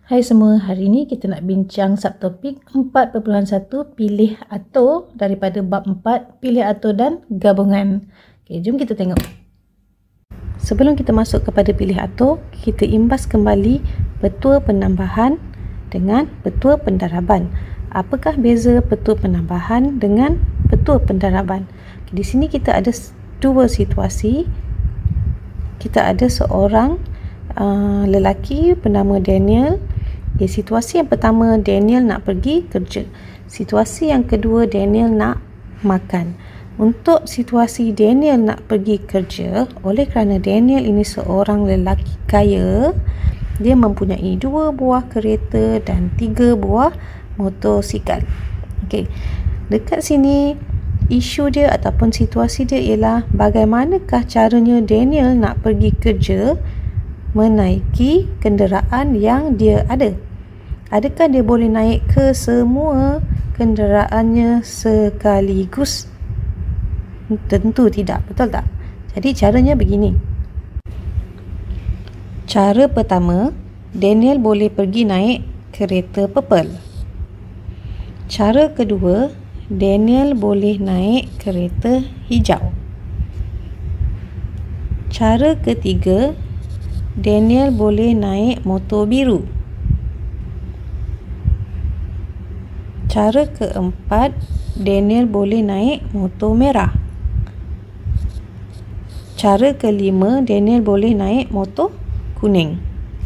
Hai semua, hari ini kita nak bincang subtopik 4.1 pilih atau daripada bab 4 pilih atau dan gabungan. Okey, jom kita tengok. Sebelum kita masuk kepada pilih atau, kita imbas kembali petua penambahan dengan petua pendaraban. Apakah beza petua penambahan dengan petua pendaraban? Okey, di sini kita ada dua situasi. Kita ada seorang lelaki bernama Daniel. Situasi yang pertama, Daniel nak pergi kerja. Situasi yang kedua, Daniel nak makan. Untuk situasi Daniel nak pergi kerja, oleh kerana Daniel ini seorang lelaki kaya, dia mempunyai 2 buah kereta dan 3 buah motosikal. Okey, dekat sini isu dia ataupun situasi dia ialah bagaimanakah caranya Daniel nak pergi kerja menaiki kenderaan yang dia ada. Adakah dia boleh naik ke semua kenderaannya sekaligus? Tentu tidak, betul tak? Jadi caranya begini. Cara pertama, Daniel boleh pergi naik kereta purple. Cara kedua, Daniel boleh naik kereta hijau. Cara ketiga, Daniel boleh naik motor biru. Cara keempat, Daniel boleh naik motor merah. Cara kelima, Daniel boleh naik motor kuning.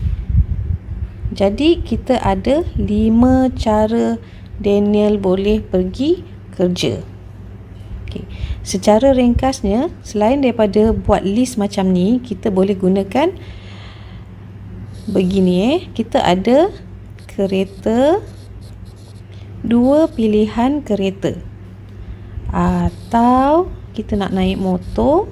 Jadi kita ada 5 cara Daniel boleh pergi kerja. Okay. Secara ringkasnya, selain daripada buat list macam ni, kita boleh gunakan begini. Kita ada kereta, 2 pilihan kereta, atau kita nak naik motor,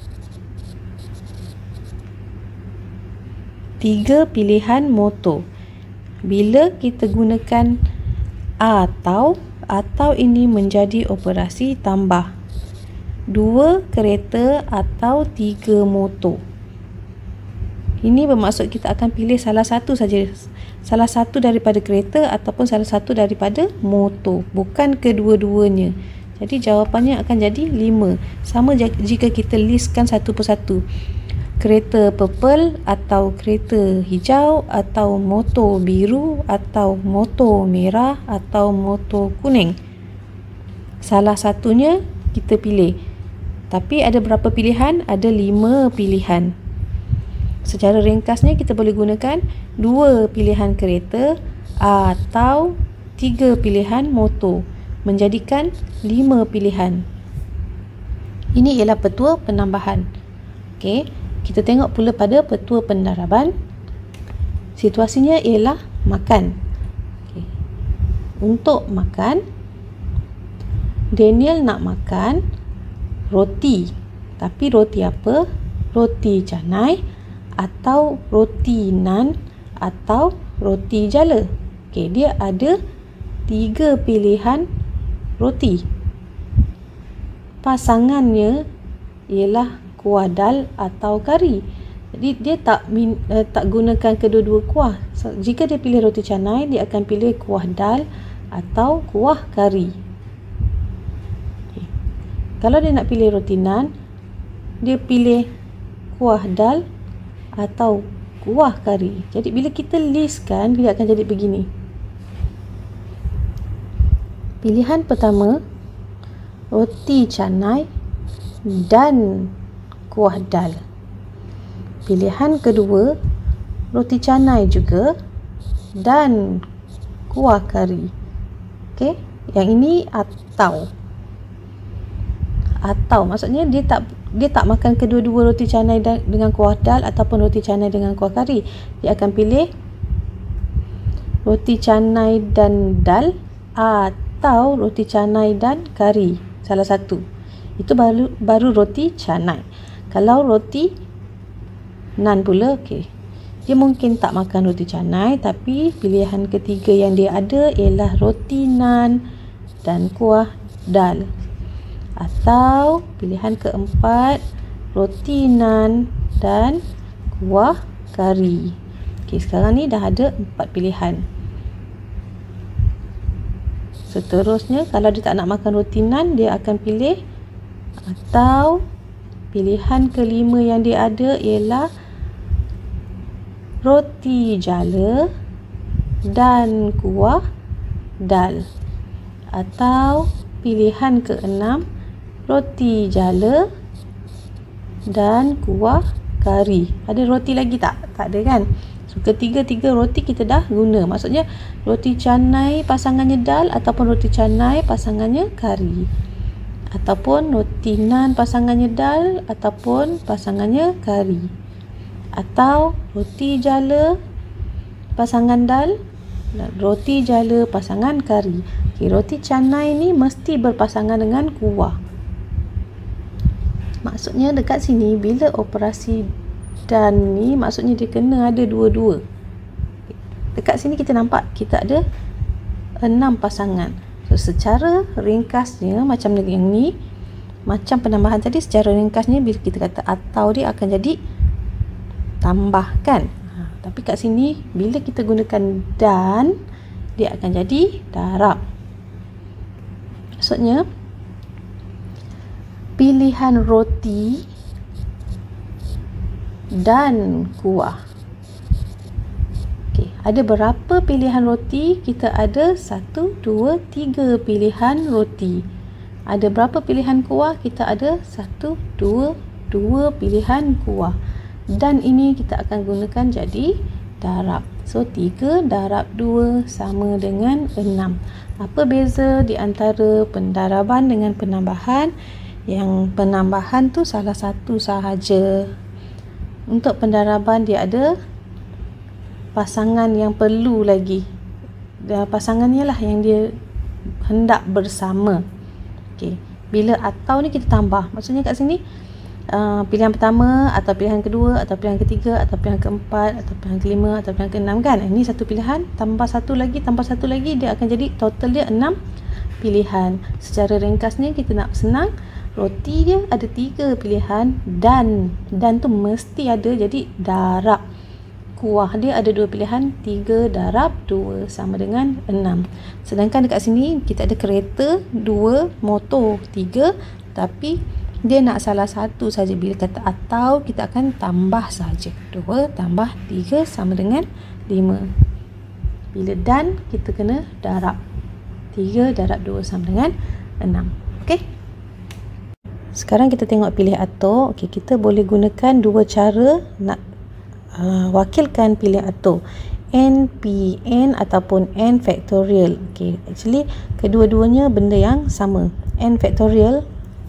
3 pilihan motor. Bila kita gunakan atau ini menjadi operasi tambah, 2 kereta atau 3 motor. Ini bermaksud kita akan pilih salah satu saja, salah satu daripada kereta ataupun salah satu daripada motor, bukan kedua-duanya. Jadi jawapannya akan jadi 5. Sama jika kita listkan satu persatu. Kereta purple atau kereta hijau atau motor biru atau motor merah atau motor kuning. Salah satunya kita pilih. Tapi ada berapa pilihan? Ada 5 pilihan. Secara ringkasnya kita boleh gunakan 2 pilihan kereta atau 3 pilihan motor, menjadikan 5 pilihan. Ini ialah petua penambahan. Okey, kita tengok pula pada petua pendaraban. Situasinya ialah makan. Okay. Untuk makan, Daniel nak makan roti. Tapi roti apa? Roti canai atau roti nan atau roti jala. Okey, dia ada 3 pilihan roti. Pasangannya ialah kuah dal atau kari. Jadi dia tak gunakan kedua-dua kuah. Jika dia pilih roti canai, dia akan pilih kuah dal atau kuah kari. Okay. Kalau dia nak pilih roti nan, dia pilih kuah dal atau kuah kari. Jadi bila kita listkan, dia akan jadi begini. Pilihan pertama, roti canai dan kuah dal. Pilihan kedua, roti canai juga dan kuah kari. Okey, yang ini atau maksudnya dia tak makan kedua-dua roti canai dengan kuah dal ataupun roti canai dengan kuah kari. Dia akan pilih roti canai dan dal atau roti canai dan kari, salah satu. Itu baru roti canai. Kalau roti nan pula, okey, dia mungkin tak makan roti canai, tapi pilihan ketiga yang dia ada ialah roti nan dan kuah dal. Atau pilihan keempat, roti nan dan kuah kari. Okey, sekarang ni dah ada 4 pilihan. Seterusnya, kalau dia tak nak makan roti nan, dia akan pilih, atau pilihan kelima yang dia ada ialah roti jala dan kuah dal. Atau pilihan keenam, roti jala dan kuah kari. Ada roti lagi tak? Tak ada kan? So, ketiga-tiga roti kita dah guna. Maksudnya roti canai pasangannya dal, ataupun roti canai pasangannya kari, ataupun roti nan pasangannya dal, ataupun pasangannya kari, atau roti jala pasangan dal dan roti jala pasangan kari. Okay, roti canai ni mesti berpasangan dengan kuah. Maksudnya dekat sini bila operasi dan ni, maksudnya dia kena ada dua-dua. Dekat sini kita nampak kita ada 6 pasangan. So, secara ringkasnya macam yang ni, macam penambahan tadi, secara ringkasnya bila kita kata atau, dia akan jadi tambahkan. Tapi kat sini bila kita gunakan dan, dia akan jadi darab. Maksudnya pilihan roti dan kuah. Okey, ada berapa pilihan roti? Kita ada 1, 2, 3 pilihan roti. Ada berapa pilihan kuah? Kita ada 1, 2 pilihan kuah. Dan ini kita akan gunakan jadi darab. So 3 darab 2 sama dengan 6. Apa beza di antara pendaraban dengan penambahan? Yang penambahan tu salah satu sahaja. Untuk pendaraban dia ada pasangan yang perlu lagi. Pasangannya lah yang dia hendak bersama. Okey, bila atau ni kita tambah. Maksudnya kat sini pilihan pertama atau pilihan kedua atau pilihan ketiga atau pilihan keempat atau pilihan kelima atau pilihan keenam kan. Ini satu pilihan tambah satu lagi, dia akan jadi total dia 6 pilihan. Secara ringkasnya kita nak senang, roti dia ada 3 pilihan dan tu mesti ada, jadi darab. Kuah dia ada 2 pilihan, 3 darab 2 sama dengan 6. Sedangkan dekat sini kita ada kereta 2, motor 3, tapi dia nak salah satu saja. Bila kata atau, kita akan tambah saja. 2 tambah 3 sama dengan 5. Bila dan, kita kena darab. 3 darab 2 sama dengan 6. Okey. Sekarang kita tengok pilih atau. Okey, kita boleh gunakan dua cara nak wakilkan pilih atau. N, P, N ataupun N factorial. Okey, actually kedua-duanya benda yang sama. N factorial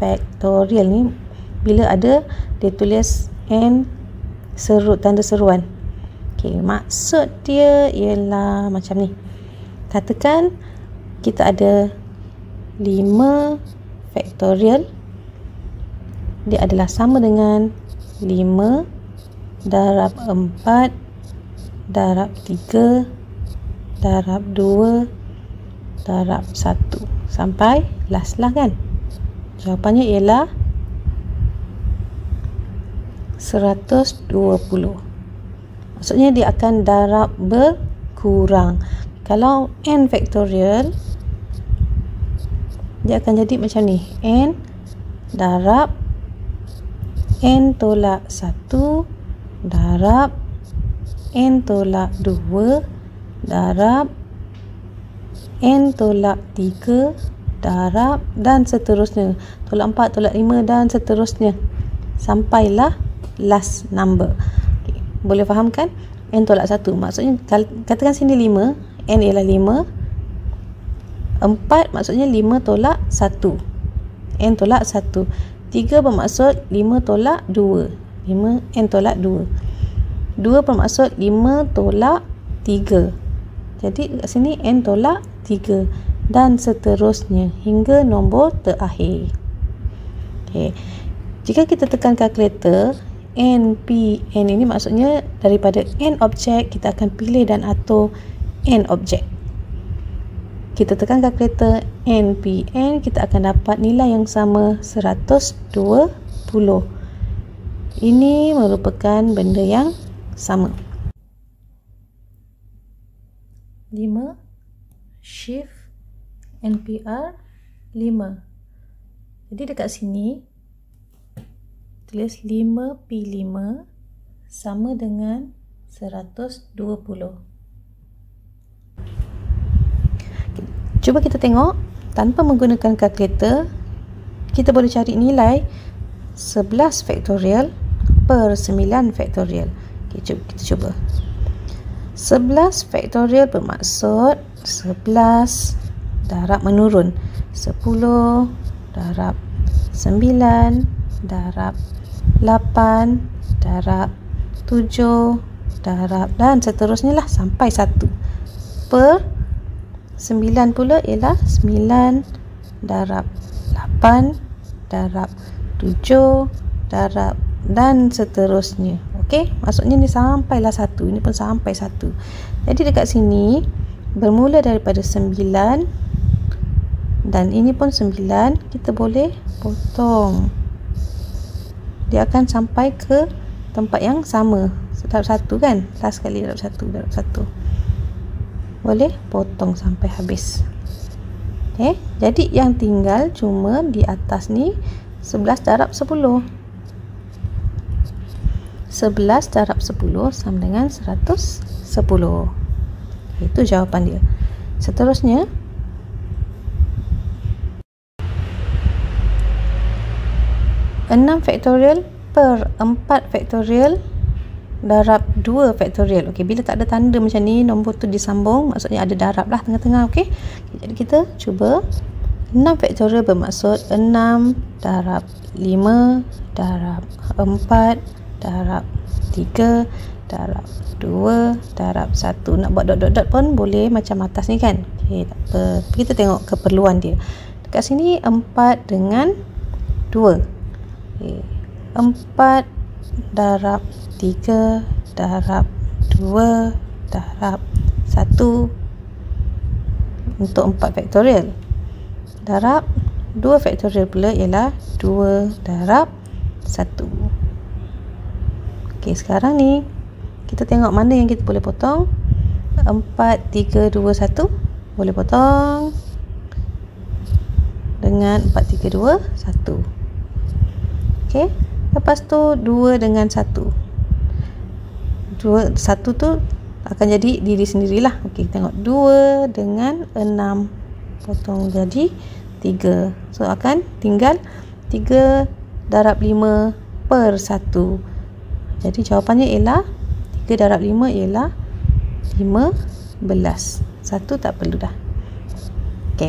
ni bila ada dia tulis N tanda seruan. Okey, maksud dia ialah macam ni. Katakan kita ada 5 factorial, dia adalah sama dengan 5 darab 4 darab 3 darab 2 darab 1 sampai last lah kan. Jawapannya ialah 120. Maksudnya dia akan darab berkurang. Kalau N factorial, dia akan jadi macam ni. N darab N tolak 1 darab N tolak 2 darab N tolak 3 darab dan seterusnya. Tolak 4, tolak 5 dan seterusnya. Sampailah last number. Okay. Boleh faham kan? N tolak 1. Maksudnya katakan sini 5. N ialah 5. 4 maksudnya 5 tolak 1. N tolak 1. 3 bermaksud 5 tolak 2. 5 N tolak 2. 2 bermaksud 5 tolak 3. Jadi kat sini N tolak 3 dan seterusnya hingga nombor terakhir. Okay. Jika kita tekan kalkulator, N, P, N ini maksudnya daripada N objek kita akan pilih dan atur N objek. Kita tekan kalkulator N, P, N, kita akan dapat nilai yang sama 120. Ini merupakan benda yang sama. 5, shift NPR 5. Jadi dekat sini tulis 5P5 sama dengan 120. Cuba kita tengok, tanpa menggunakan kalkulator kita boleh cari nilai 11 faktorial per 9 faktorial. Okay, kita cuba. 11 faktorial bermaksud 11 darab menurun, 10 darab 9 darab 8 darab 7 darab dan seterusnya lah sampai 1 per 9 pula ialah 9 darab 8 darab 7 darab dan seterusnya. Okey, maksudnya ni sampailah 1, ini pun sampai 1. Jadi dekat sini bermula daripada 9 dan ini pun 9, kita boleh potong. Dia akan sampai ke tempat yang sama. Darab 1 kan? Last sekali darab 1, darab 1. Boleh potong sampai habis. Okay, jadi yang tinggal cuma di atas ni 11 darab 10. 11 darab 10 sama dengan 110. Itu jawapan dia. Seterusnya, enam faktorial per 4 faktorial darab 2 faktorial. Okey, bila tak ada tanda macam ni, nombor tu disambung, maksudnya ada darab lah tengah-tengah. Okey, jadi kita cuba. 6 faktorial bermaksud 6 darab 5 darab 4 darab 3 darab 2 darab 1. Nak buat dot-dot-dot pun boleh macam atas ni kan. Okey, tak apa. Kita tengok keperluan dia. Dekat sini 4 dengan 2. Okay. 4 darab 3 darab 2 darab 1 untuk 4 faktorial. Darab 2 faktorial pula ialah 2 darab 1. Okey, sekarang ni kita tengok mana yang kita boleh potong. 4, 3, 2, 1 boleh potong dengan 4, 3, 2, 1. Okey, lepas tu 2 dengan 1. 1 tu akan jadi diri sendirilah. Okey, tengok 2 dengan 6 potong jadi 3. So akan tinggal 3 darab 5 per 1. Jadi jawapannya ialah 3 darab 5 ialah 15. 1 tak perlu dah. Okey.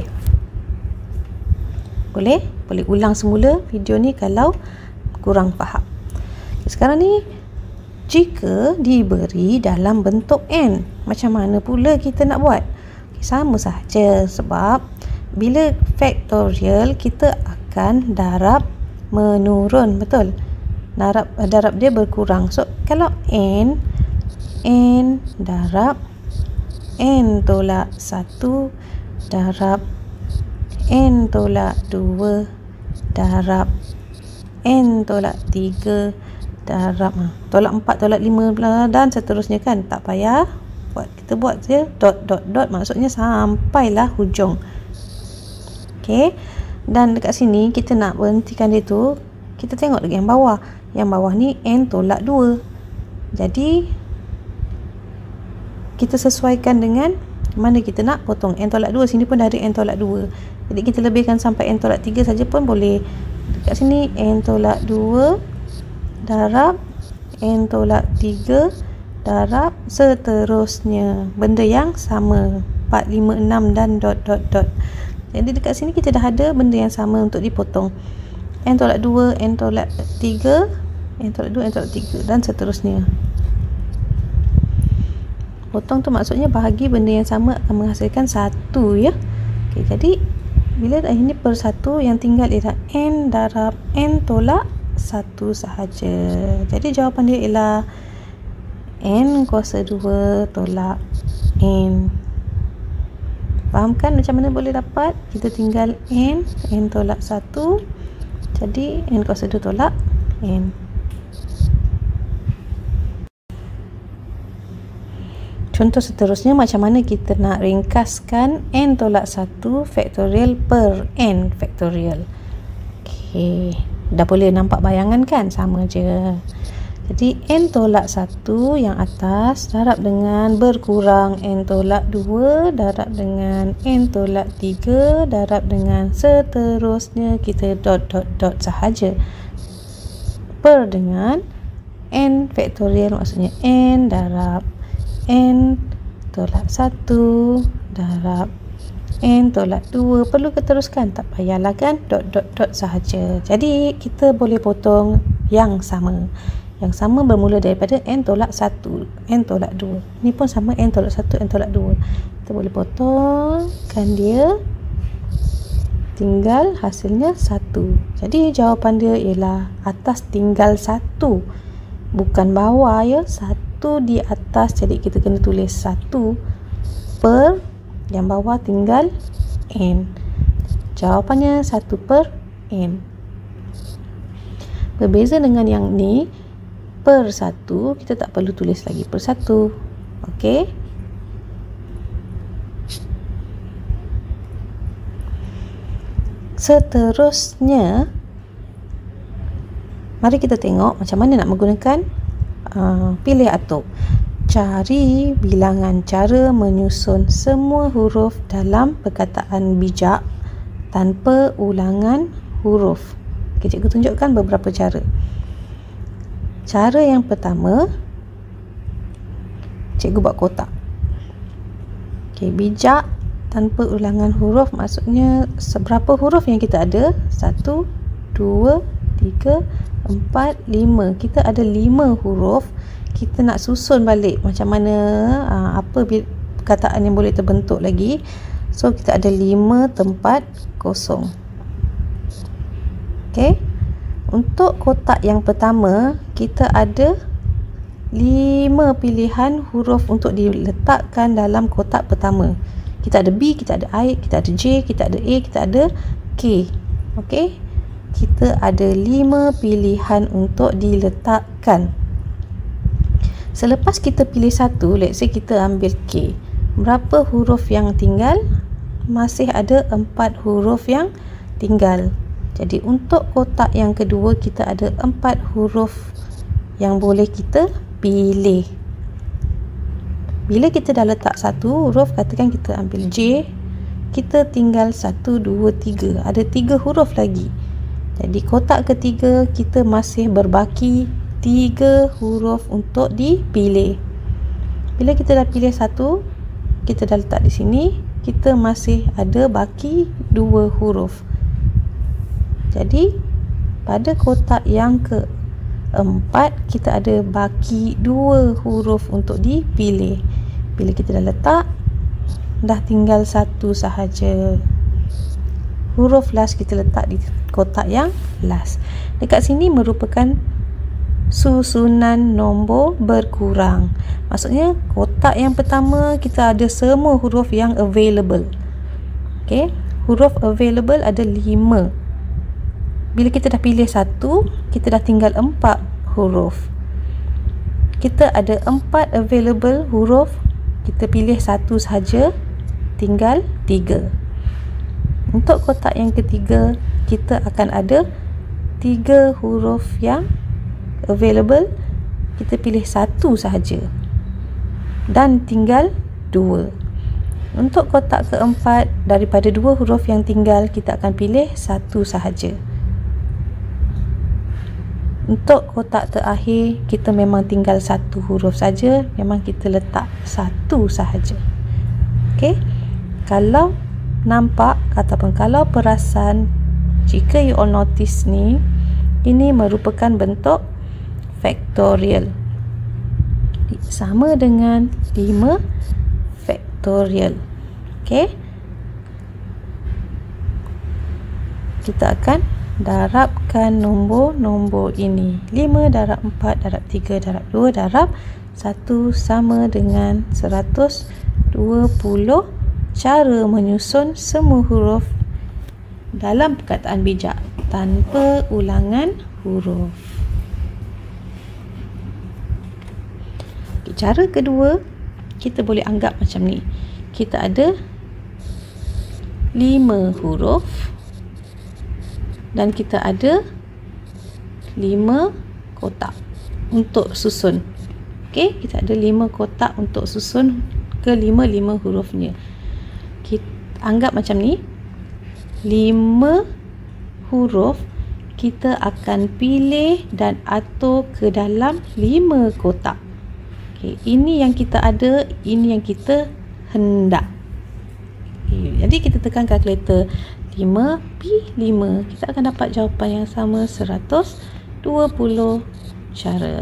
Boleh ulang semula video ni kalau kurang faham. Sekarang ni, jika diberi dalam bentuk n, macam mana pula kita nak buat? Sama sahaja, sebab bila faktorial kita akan darab menurun, betul? Darab dia berkurang. So kalau n darab n tolak 1 darab n tolak 2 darab n tolak 3 darab tolak 4 tolak 5 dan seterusnya kan. Tak payah buat, kita buat je dot dot dot, maksudnya sampailah hujung. Okey, dan dekat sini kita nak berhentikan dia tu, kita tengok lagi yang bawah. Yang bawah ni n tolak 2. Jadi kita sesuaikan dengan mana kita nak potong. N tolak 2 sini pun dari n tolak 2. Jadi kita lebihkan sampai n tolak 3 saja pun boleh. Dekat sini n tolak 2 darab n tolak 3 darab seterusnya. Benda yang sama. 4, 5, 6 dan dot dot dot. Jadi dekat sini kita dah ada benda yang sama untuk dipotong. N tolak 2, N tolak 3, N tolak 2, N tolak 3 dan seterusnya. Potong tu maksudnya bahagi benda yang sama akan menghasilkan 1 ya. Okey, jadi bila dah ini per 1, yang tinggal ialah N darab N tolak 1 sahaja. Jadi jawapan dia ialah N kuasa 2 tolak N. Faham kan macam mana boleh dapat? Kita tinggal N tolak 1. Jadi N kuasa 2 tolak N. Contoh seterusnya, macam mana kita nak ringkaskan n tolak 1 faktorial per n faktorial. Okey, dah boleh nampak bayangan kan? Sama je. Jadi n tolak 1 yang atas darab dengan berkurang n tolak 2 darab dengan n tolak 3 darab dengan seterusnya, kita dot sahaja. Per dengan n faktorial, maksudnya n darab n tolak 1 darab n tolak 2. Perlu ke teruskan? Tak payahlah kan? Dot sahaja. Jadi kita boleh potong yang sama. Yang sama bermula daripada n tolak 1, n tolak 2. Ni pun sama, n tolak 1, n tolak 2. Kita boleh potongkan dia. Tinggal hasilnya 1. Jadi jawapan dia ialah atas tinggal 1. Bukan bawah ya. 1 di atas. Jadi kita kena tulis 1 per yang bawah tinggal n. Jawapannya 1 per n. Berbeza dengan yang ni, per 1 kita tak perlu tulis lagi per 1. Okey. Seterusnya, mari kita tengok macam mana nak menggunakan pilih atur. Cari bilangan cara menyusun semua huruf dalam perkataan bijak tanpa ulangan huruf. Okay, cikgu tunjukkan beberapa cara. Cara yang pertama, cikgu buat kotak. Okay, bijak tanpa ulangan huruf maksudnya seberapa huruf yang kita ada? 1, 2, 3, 4, 5. Kita ada 5 huruf. Kita nak susun balik macam mana, apa perkataan yang boleh terbentuk lagi. So kita ada 5 tempat kosong. Okay. Untuk kotak yang pertama, kita ada 5 pilihan huruf untuk diletakkan dalam kotak pertama. Kita ada B, kita ada I, kita ada J, kita ada A, kita ada K. Okey. Kita ada 5 pilihan untuk diletakkan. Selepas kita pilih satu, let's say kita ambil K. Berapa huruf yang tinggal? Masih ada 4 huruf yang tinggal. Jadi untuk kotak yang kedua, kita ada 4 huruf yang boleh kita pilih. Bila kita dah letak satu huruf, katakan kita ambil J, kita tinggal 1, 2, 3. Ada 3 huruf lagi. Jadi kotak ketiga kita masih berbaki 3 huruf untuk dipilih. Bila kita dah pilih satu, kita dah letak di sini, kita masih ada baki 2 huruf. Jadi pada kotak yang keempat, kita ada baki 2 huruf untuk dipilih. Bila kita dah letak, dah tinggal satu sahaja. Huruf last kita letak di kotak yang last. Dekat sini merupakan susunan nombor berkurang. Maksudnya kotak yang pertama kita ada semua huruf yang available. Okey, huruf available ada 5. Bila kita dah pilih satu, kita dah tinggal 4 huruf. Kita ada 4 available huruf, kita pilih satu sahaja, tinggal 3. Untuk kotak yang ketiga, kita akan ada 3 huruf yang available, kita pilih satu sahaja dan tinggal 2. Untuk kotak keempat, daripada 2 huruf yang tinggal, kita akan pilih satu sahaja. Untuk kotak terakhir, kita memang tinggal satu huruf saja, memang kita letak satu sahaja. Okey, kalau nampak ataupun kalau perasan, jika you all notice ni, ini merupakan bentuk faktorial, sama dengan 5 faktorial. Okey, kita akan darabkan nombor-nombor ini. 5 darab 4 darab 3 darab 2 darab 1 sama dengan 120. Cara menyusun semua huruf dalam perkataan bijak tanpa ulangan huruf. Cara kedua, kita boleh anggap macam ni. Kita ada 5 huruf dan kita ada 5 kotak untuk susun. Okey, kita ada 5 kotak untuk susun ke 5 hurufnya. Kita anggap macam ni. 5 huruf kita akan pilih dan atur ke dalam 5 kotak. Okey, ini yang kita ada, ini yang kita hendak. Okay, jadi kita tekan kalkulator 5P5, kita akan dapat jawapan yang sama, 120 cara.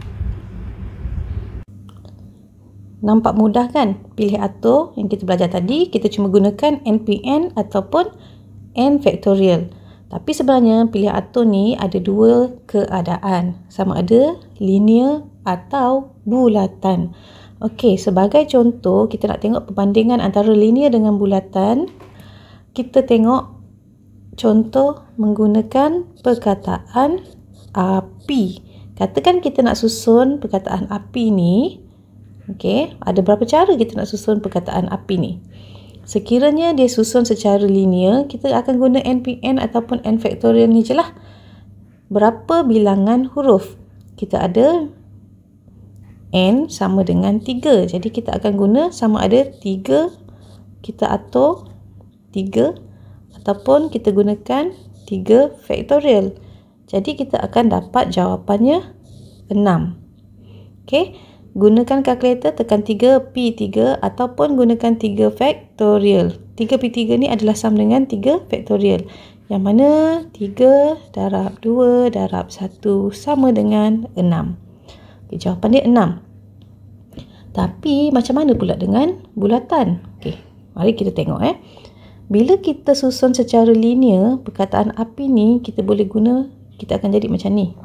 Nampak mudah kan? Pilih atur yang kita belajar tadi, kita cuma gunakan NPN ataupun N factorial. Tapi sebenarnya pilih atur ni ada 2 keadaan, sama ada linear atau bulatan. Okey, sebagai contoh, kita nak tengok perbandingan antara linear dengan bulatan. Kita tengok contoh menggunakan perkataan api. Katakan kita nak susun perkataan api ni. Okey, ada berapa cara kita nak susun perkataan api ni? Sekiranya dia susun secara linear, kita akan guna NPN ataupun N factorial ni je lah. Berapa bilangan huruf? Kita ada N sama dengan 3. Jadi kita akan guna sama ada 3, kita atur 3, ataupun kita gunakan 3 factorial. Jadi kita akan dapat jawapannya 6. Okey, gunakan kalkulator, tekan 3P3 ataupun gunakan 3 factorial. 3P3 ni adalah sama dengan 3 factorial. Yang mana 3 darab 2 darab 1 sama dengan 6. Okay, jawapan dia 6. Tapi macam mana pula dengan bulatan? Okey, mari kita tengok Bila kita susun secara linear, perkataan api ni kita boleh guna, kita akan jadi macam ni.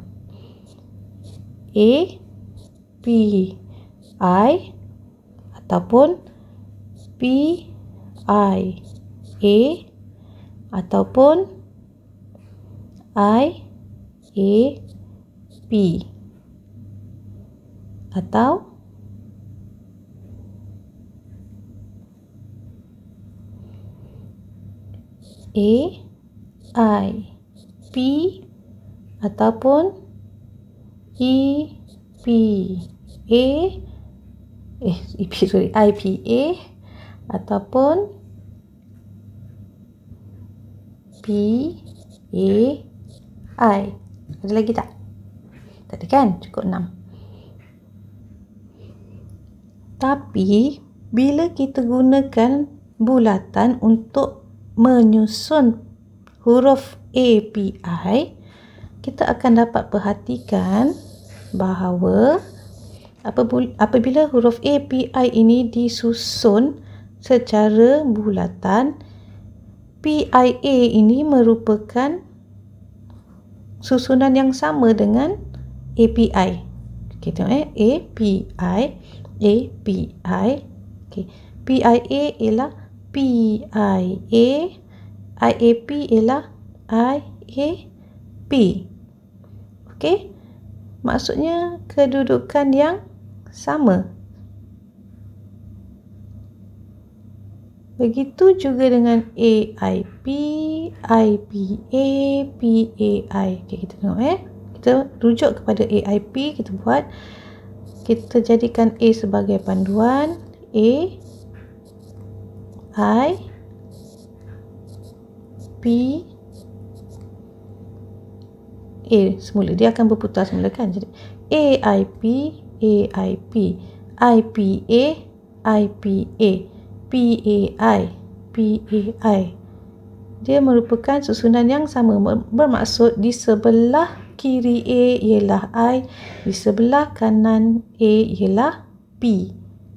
A, P, I ataupun P, I, A ataupun I, A, P atau A, I, P ataupun E, P, A, I, P, A ataupun P, A, I. Ada lagi tak? Tak ada kan? Cukup 6. Tapi bila kita gunakan bulatan untuk menyusun huruf API, kita akan dapat perhatikan bahawa apabila huruf API ini disusun secara bulatan, PIA ini merupakan susunan yang sama dengan API. Kita tengok API, API. Okay. PIA ialah PIA, IAP ialah IAP. Okey. Maksudnya kedudukan yang sama. Begitu juga dengan AIP, IPA, PAI. Okey, kita tengok kita rujuk kepada AIP, kita jadikan A sebagai panduan. A, I, P, A semula. Dia akan berputar semula kan. Jadi AIP, AIP, IPA, IPA, PAI, PAI. Dia merupakan susunan yang sama. Bermaksud di sebelah kiri A ialah I, di sebelah kanan A ialah P.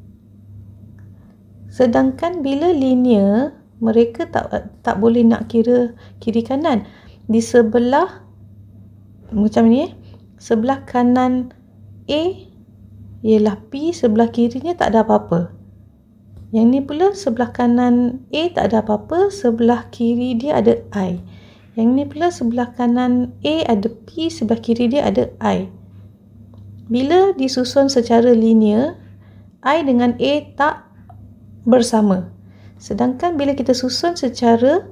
Sedangkan bila linear, mereka tak boleh nak kira kiri kanan. Di sebelah macam ni, sebelah kanan A ialah P, sebelah kirinya tak ada apa-apa. Yang ni pula sebelah kanan A tak ada apa-apa, sebelah kiri dia ada I. Yang ni pula sebelah kanan A ada P, sebelah kiri dia ada I. Bila disusun secara linear, I dengan A tak bersama. Sedangkan bila kita susun secara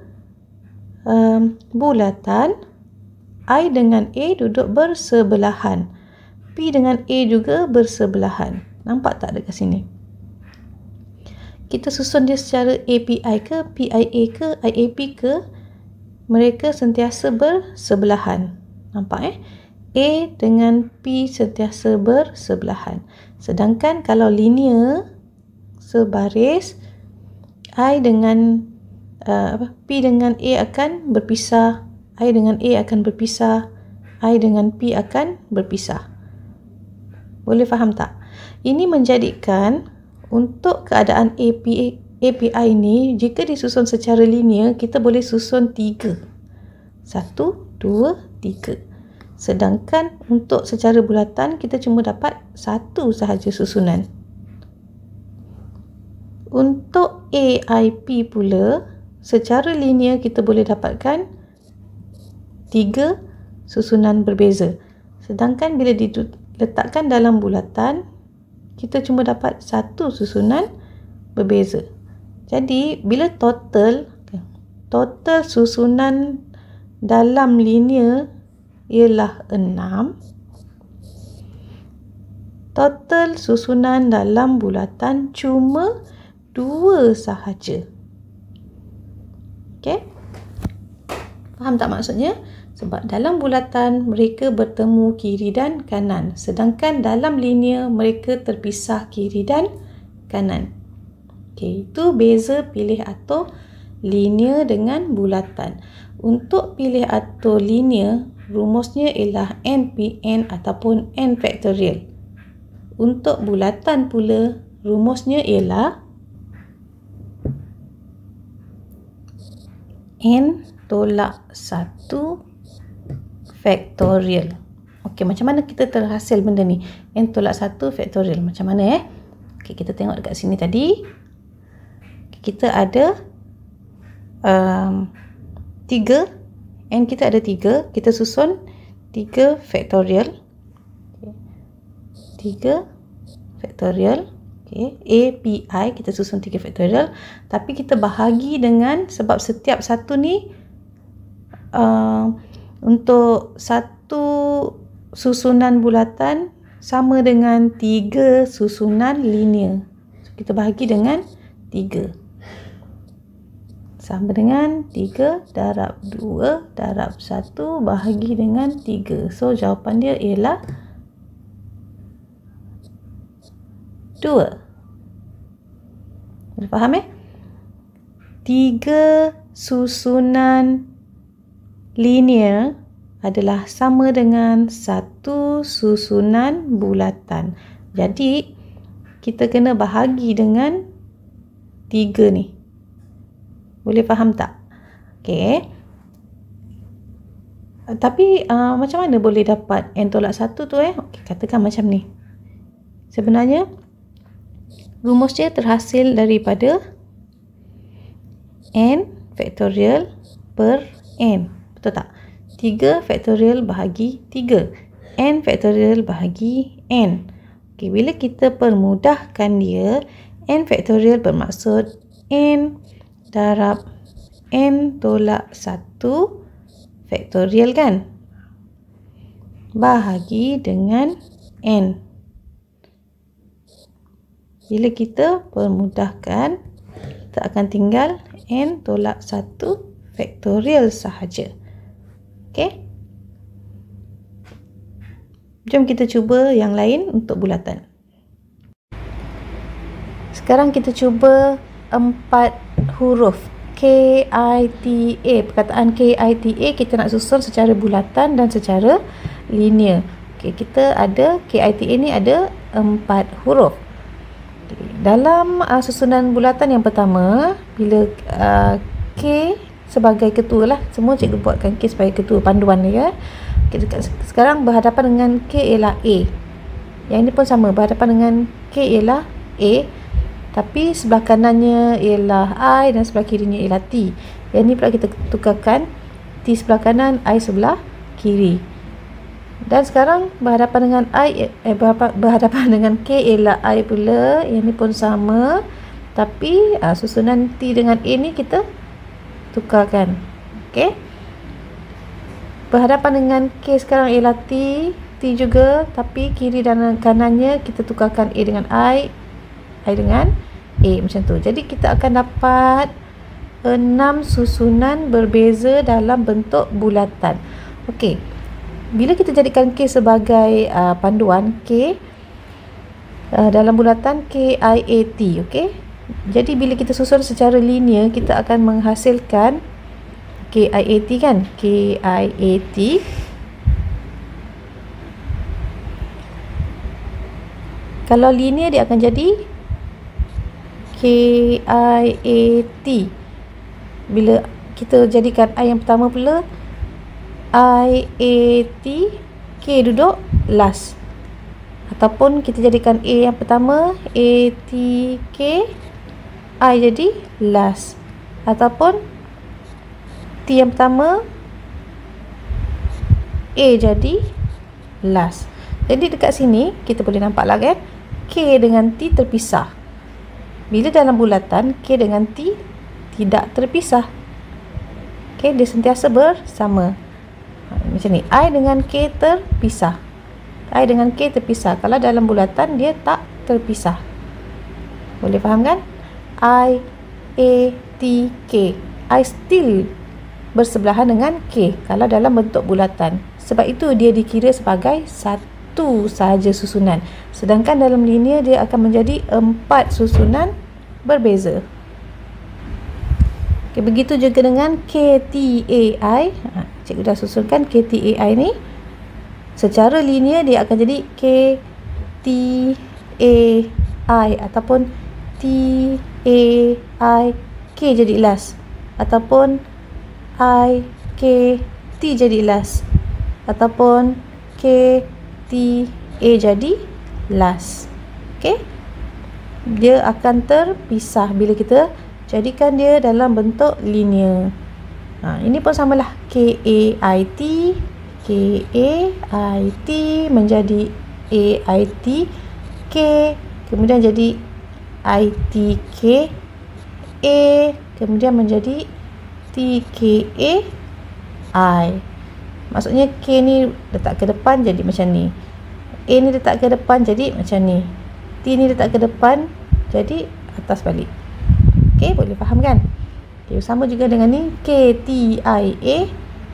bulatan, I dengan A duduk bersebelahan. P dengan A juga bersebelahan. Nampak tak dekat sini? Kita susun dia secara API ke, PIA ke, IAP ke, mereka sentiasa bersebelahan. Nampak A dengan P sentiasa bersebelahan. Sedangkan kalau linear sebaris, I dengan P dengan A akan berpisah, I dengan A akan berpisah, I dengan P akan berpisah. Boleh faham tak? Ini menjadikan untuk keadaan API ini, jika disusun secara linear, kita boleh susun 3. 1, 2, 3. Sedangkan untuk secara bulatan, kita cuma dapat 1 sahaja susunan. Untuk AIP pula, secara linear kita boleh dapatkan 3 susunan berbeza. Sedangkan bila diletakkan dalam bulatan, kita cuma dapat 1 susunan berbeza. Jadi bila total susunan dalam linear ialah 6. Total susunan dalam bulatan cuma 2 sahaja. Okey? Faham tak maksudnya? Sebab dalam bulatan mereka bertemu kiri dan kanan. Sedangkan dalam linear mereka terpisah kiri dan kanan. Okey, itu beza pilih atur linear dengan bulatan. Untuk pilih atur linear, rumusnya ialah NPN ataupun N factorial. Untuk bulatan pula, rumusnya ialah N tolak 1 factorial. Okey, macam mana kita terhasil benda ni? N tolak 1 factorial. Macam mana Okey, kita tengok dekat sini tadi. Kita ada 3. N kita ada 3. Kita susun 3 factorial. 3 factorial. Okey, API kita susun 3 factorial. Tapi kita bahagi dengan, sebab setiap satu ni untuk satu susunan bulatan sama dengan 3 susunan linear. So, kita bahagi dengan 3. Sama dengan 3 darab 2 darab 1 bahagi dengan 3. So, jawapan dia ialah 2. Boleh faham 3 susunan linear adalah sama dengan 1 susunan bulatan. Jadi, kita kena bahagi dengan 3 ni. Boleh faham tak? Okey. Tapi, macam mana boleh dapat N tolak 1 tu Okey, katakan macam ni. Sebenarnya, rumus dia terhasil daripada N factorial per N. Betul tak? 3 factorial bahagi 3. N factorial bahagi N. Okey, bila kita permudahkan dia, N factorial bermaksud N darab N tolak 1 factorial kan? Bahagi dengan N. Bila kita permudahkan, kita akan tinggal N tolak 1 factorial sahaja. Okey? Jom kita cuba yang lain untuk bulatan. Sekarang kita cuba 4 huruf KITA. Perkataan KITA kita nak susun secara bulatan dan secara linear. Okey, kita ada KITA ni ada 4 huruf. Dalam susunan bulatan yang pertama, bila K sebagai ketua lah, semua cikgu buatkan K sebagai ketua panduan dia. Sekarang berhadapan dengan K ialah A. Yang ini pun sama, berhadapan dengan K ialah A, tapi sebelah kanannya ialah I dan sebelah kirinya ialah T. Yang ini pula kita tukarkan, T sebelah kanan, I sebelah kiri. Dan sekarang berhadapan dengan berhadapan dengan K ialah I pula. Yang ni pun sama, tapi susunan T dengan A ni kita tukarkan. Okey, berhadapan dengan K sekarang ialah T juga, tapi kiri dan kanannya kita tukarkan A dengan I dengan A, macam tu. Jadi kita akan dapat 6 susunan berbeza dalam bentuk bulatan. Okey, bila kita jadikan K sebagai panduan, K dalam bulatan KIAT, okey. Jadi bila kita susun secara linear, kita akan menghasilkan KIAT kan? KIAT. Kalau linear dia akan jadi KIAT. Bila kita jadikan I yang pertama pula, IAT, K duduk last. Ataupun kita jadikan A yang pertama, ATK, I jadi last. Ataupun T yang pertama, A jadi last. Jadi dekat sini kita boleh nampak lah kan, K dengan T terpisah. Bila dalam bulatan, K dengan T tidak terpisah. Okay, dia sentiasa bersama. Macam ni, I dengan K terpisah. I dengan K terpisah. Kalau dalam bulatan dia tak terpisah. Boleh faham kan? I, A, T, K. I still bersebelahan dengan K kalau dalam bentuk bulatan. Sebab itu dia dikira sebagai satu sahaja susunan. Sedangkan dalam linear dia akan menjadi 4 susunan berbeza. Okay, begitu juga dengan KTAI. Cikgu dah susunkan KTAI ni. Secara linear dia akan jadi KTAI ataupun TAI, K jadi last, ataupun I, K, T jadi last, ataupun K, T, A jadi last. Okay, dia akan terpisah bila kita jadikan dia dalam bentuk linear. Ini pun samalah, KAIT, KAIT menjadi AIT, K kemudian jadi ITK, A kemudian menjadi TKA, I. Maksudnya K ni letak ke depan jadi macam ni, A ni letak ke depan jadi macam ni, T ni letak ke depan jadi atas balik. Okay, boleh faham kan? Okay, sama juga dengan ni, KTIA,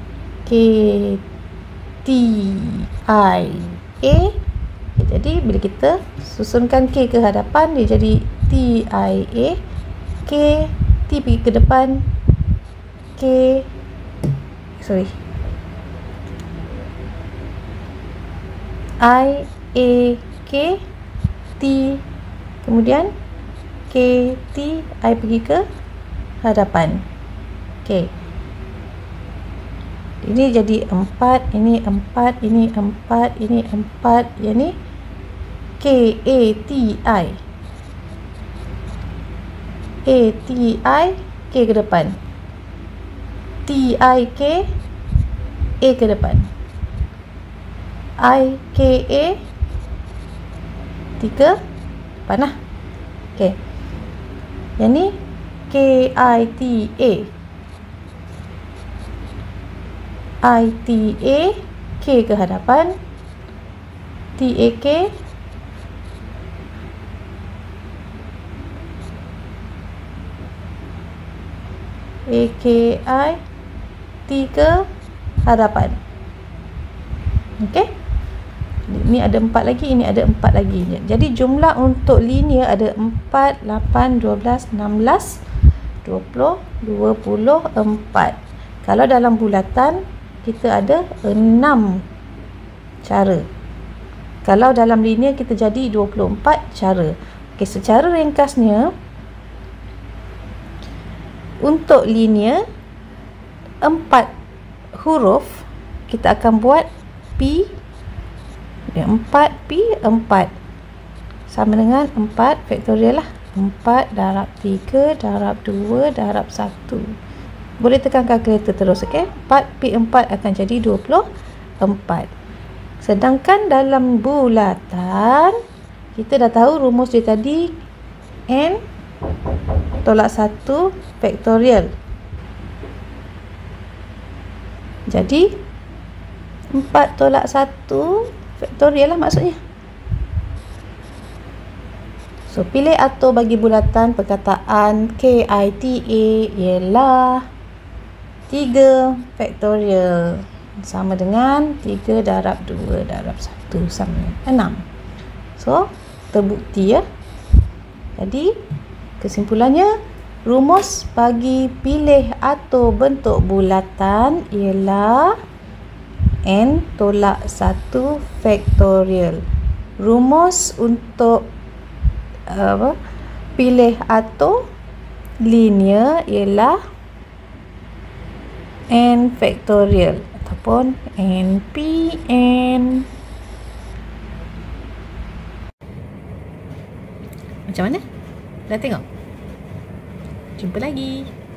KTIA. Okay, jadi bila kita susunkan K ke hadapan, dia jadi TIA, K, T pergi ke depan, I, A, K, T, kemudian K, T, I pergi ke hadapan. Okay, ini jadi 4, ini 4, ini 4, ini 4. Yang ni K, A, T, I, A, T, I, K ke depan, T, I, K, A ke depan, I, K, A, T ke depan lah. Okay, yang ni K, I, T, A, I, T, A, K ke hadapan, T, A, K, A, K, I, T ke hadapan. Okay, ini ada 4 lagi, ini ada 4 lagi. Jadi jumlah untuk linear ada 4, 8, 12, 16, 20, 24. Kalau dalam bulatan kita ada 6 cara. Kalau dalam linear kita jadi 24 cara. Okey, secara ringkasnya untuk linear 4 huruf kita akan buat P 4P 4 sama dengan 4 faktorial lah, 4 darab 3 darab 2 darab 1. Boleh tekan kalkulator terus. Okay, 4P 4 akan jadi 24. Sedangkan dalam bulatan, kita dah tahu rumus dia tadi, n tolak 1 faktorial. Jadi 4 tolak 1 faktorial lah maksudnya. So, pilih atau bagi bulatan perkataan KITA ialah 3 faktorial sama dengan 3 darab 2 darab 1 sama dengan 6. So, terbukti ya. Jadi, kesimpulannya, rumus bagi pilih atau bentuk bulatan ialah n tolak 1 faktorial. Rumus untuk pilih atau linear ialah n faktorial ataupun NPN. Macam mana? Dah tengok? Jumpa lagi.